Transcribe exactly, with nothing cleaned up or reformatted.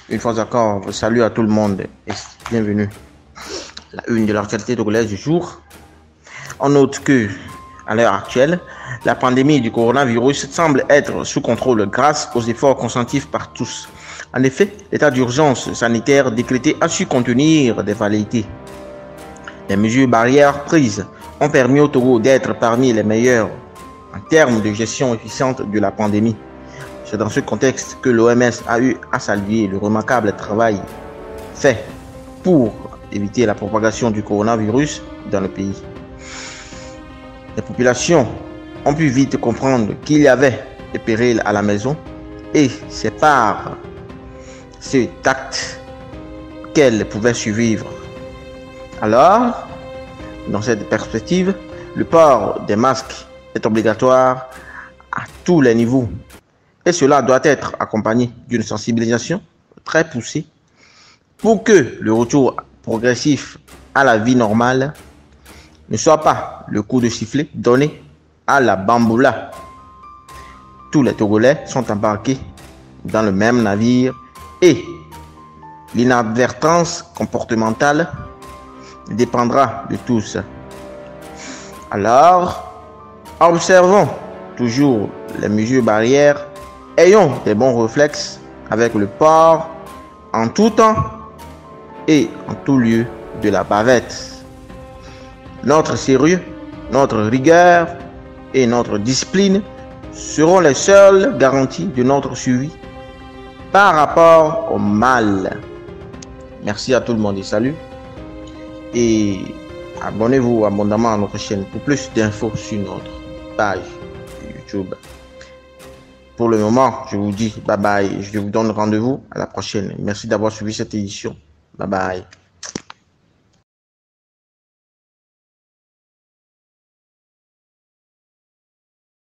Une fois encore, salut à tout le monde et bienvenue. La une de l'actualité togolaise du jour. On note que, à l'heure actuelle, la pandémie du coronavirus semble être sous contrôle grâce aux efforts consentis par tous. En effet, l'état d'urgence sanitaire décrété a su contenir des velléités. Les mesures barrières prises ont permis au Togo d'être parmi les meilleurs en termes de gestion efficiente de la pandémie. C'est dans ce contexte que l'O M S a eu à saluer le remarquable travail fait pour éviter la propagation du coronavirus dans le pays. Les populations ont pu vite comprendre qu'il y avait des périls à la maison et c'est par cet acte qu'elles pouvaient survivre. Alors, dans cette perspective, le port des masques est obligatoire à tous les niveaux. Et cela doit être accompagné d'une sensibilisation très poussée pour que le retour progressif à la vie normale ne soit pas le coup de sifflet donné à la bamboula. Tous les Togolais sont embarqués dans le même navire et l'inadvertance comportementale dépendra de tous. Alors, observons toujours les mesures barrières. Ayons des bons réflexes avec le port en tout temps et en tout lieu de la bavette. Notre sérieux, notre rigueur et notre discipline seront les seules garanties de notre survie par rapport au mal. Merci à tout le monde et salut. Et abonnez-vous abondamment à notre chaîne pour plus d'infos sur notre page YouTube. Pour le moment, je vous dis bye bye. Je vous donne rendez-vous à la prochaine. Merci d'avoir suivi cette édition. Bye bye.